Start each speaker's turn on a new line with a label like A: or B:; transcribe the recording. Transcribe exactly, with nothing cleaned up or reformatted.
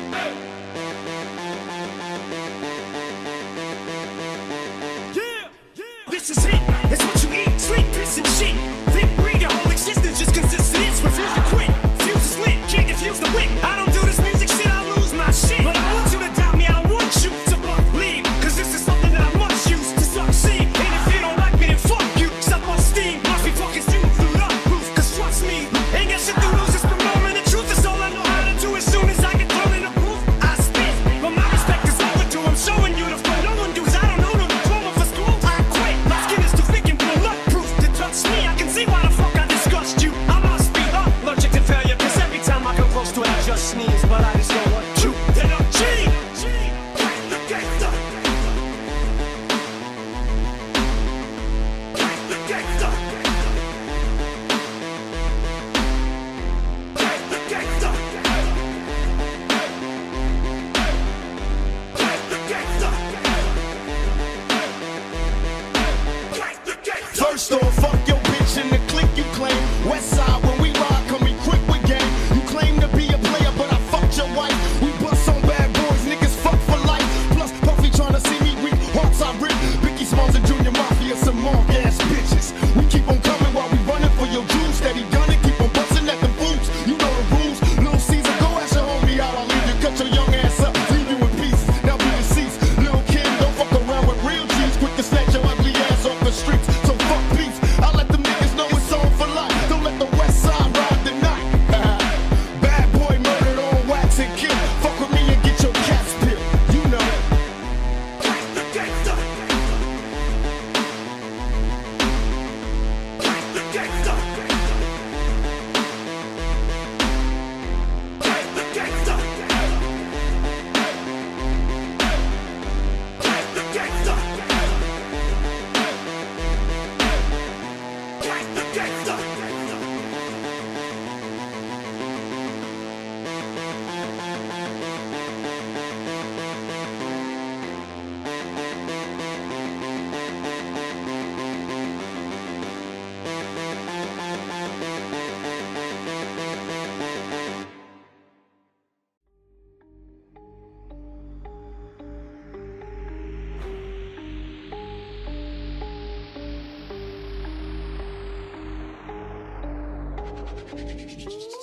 A: This is it, it's what you eat, sleep, piss and shit. Think, breathe, your whole existence just consists of this. Refuse to quit, fuse is lit, can't confuse the wit. I don't do this music shit, I lose my shit. But I want you to doubt me, I don't want you to believe. Cause this is something that I must use to succeed. And if you don't like me, then fuck you, suck my steam. Must be fucking stupid through the roof, cause trust me, ain't got shit to lose, it's the moment. The truth is all I know how to do. As soon as I get thrown in the booth, I spit. But my respect is overdue, I'm showing you the flow. No one does, I don't know no diploma for school. I quit, my skin is too thick and bulletproof to touch me. I can see why the fuck I disgust you. I must be allergic to failure, cause every time I come close to it I just sneeze. But I just don't want you to know. G! The gangster! The gangster! The gangster! The gangster!
B: First off, fuck your bitch and the clique you claim. West side, when we ride, come equipped with game. You claim to be a player, but I fucked your wife. We bust on bad boys, niggas fuck for life. Plus, Puffy tryna see me weak, hearts I rip. Biggie Smalls and Junior Mafia, some mark ass bitches. We keep on coming while we running for your juice. Steady gunning, keep on busting at the fools. You know the rules. Little Caesar, go ask your homie out. I'll leave you, cut your young ass up, leave you in pieces. Now be deceased. Little kid, don't fuck around with real G's. Quick to snatch your ugly ass off the streets. So fuck beef. I let them niggas know it's on for life. Don't let the west side ride the night. Bad boy murdered on wax and kill. Fuck with me and get your cats peeled. You know.
A: The gangster! The gangster! The gangster! The gangster! The gangster!
C: Thank you.